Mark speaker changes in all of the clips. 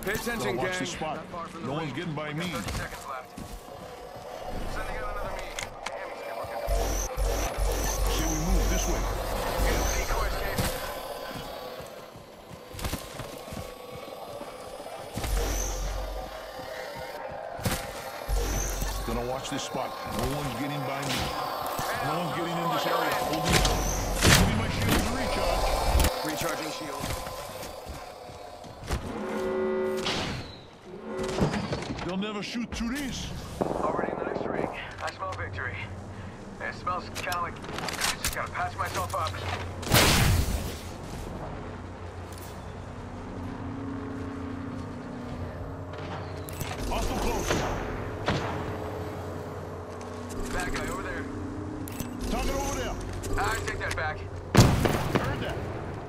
Speaker 1: Pay attention,
Speaker 2: Watch
Speaker 1: gang.
Speaker 2: the spot. No one's getting by me.
Speaker 3: 30 seconds left. Sending out another me. Damn, he's good looking.
Speaker 2: Say we move this way.
Speaker 3: Decoy escape.
Speaker 2: Gonna watch this spot. No one's getting by me. No one's getting in this area. Hold me. Give me my shield to recharge.
Speaker 1: Recharging shield.
Speaker 2: They'll never shoot through these.
Speaker 3: Already in the next ring. I smell victory. It smells kind of like I just gotta patch myself up.
Speaker 2: Hostile close.
Speaker 3: Bad guy over there.
Speaker 2: Target over there.
Speaker 3: I take that back.
Speaker 2: Heard that.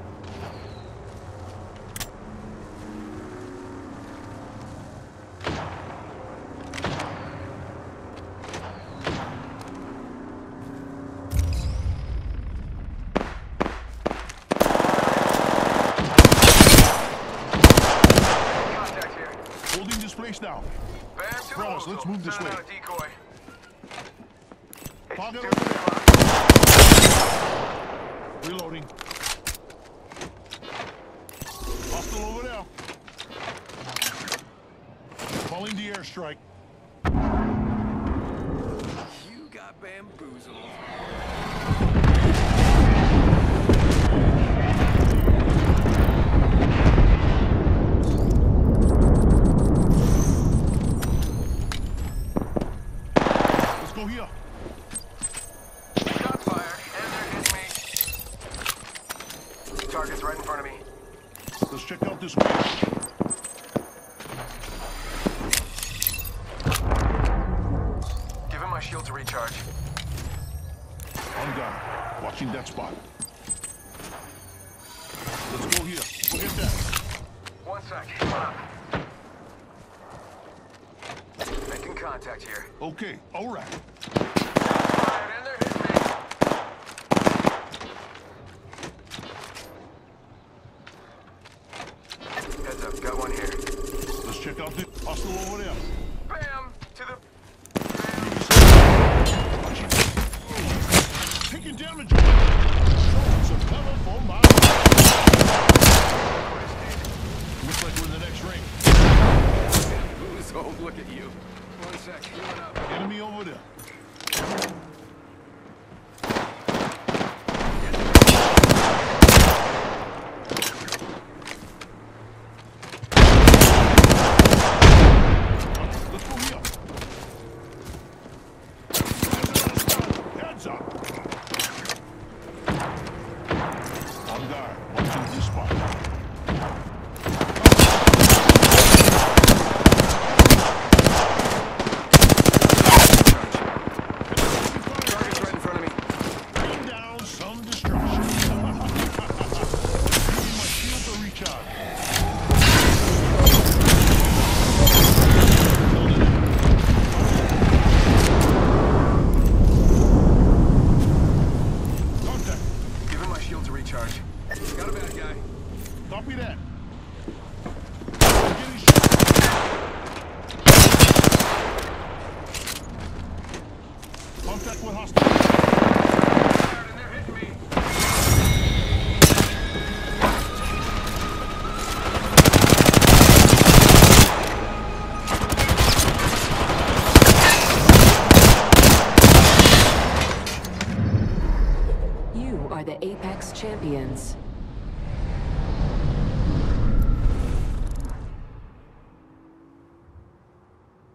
Speaker 3: Contact here.
Speaker 2: Holding this place down.
Speaker 3: Bam to the
Speaker 2: Brothers,
Speaker 3: hostel.
Speaker 2: let's move this
Speaker 3: Sending
Speaker 2: way.
Speaker 3: out a decoy.
Speaker 2: Target
Speaker 3: Two,
Speaker 2: over there.
Speaker 3: five.
Speaker 2: Reloading. Hostile over there. Calling the airstrike.
Speaker 1: You got bamboozled.
Speaker 2: Let's go here.
Speaker 3: Shot fired, and they're hitting me. Target's right in front of me.
Speaker 2: Let's check out this way.
Speaker 3: Give him my shield to recharge.
Speaker 2: On guard. Watching that spot. Let's go here. Look at that.
Speaker 3: 1 sec. Hold up. Making contact here.
Speaker 2: Okay, all right.
Speaker 3: Fired, and they're hitting me. Heads up, got one here.
Speaker 2: Let's check out the hostile over there.
Speaker 3: Bam! To the...
Speaker 2: Watching. Taking damage. Showing some cover for my... Looks like we're in the next ring.
Speaker 1: Who's home? Look at you. 1 sec. Healing up.
Speaker 2: Enemy over there. Let's go here. Heads up. On guard. Watching this spot.
Speaker 1: Target's right in front of me.
Speaker 2: Bring down some destruction. Using my shield to recharge. Contact.
Speaker 3: Give him my shield to recharge.
Speaker 1: Got a bad guy.
Speaker 2: Copy that. Getting shot. Contact with hostile.
Speaker 3: Fired, and they're hitting me.
Speaker 4: You are the Apex Champions.